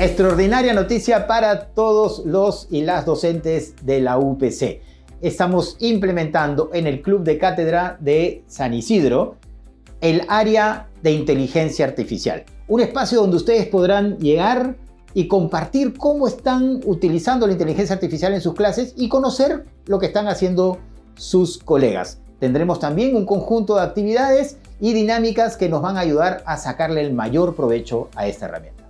Extraordinaria noticia para todos los y las docentes de la UPC. Estamos implementando en el Club de Cátedra de San Isidro el área de inteligencia artificial. Un espacio donde ustedes podrán llegar y compartir cómo están utilizando la inteligencia artificial en sus clases y conocer lo que están haciendo sus colegas. Tendremos también un conjunto de actividades y dinámicas que nos van a ayudar a sacarle el mayor provecho a esta herramienta.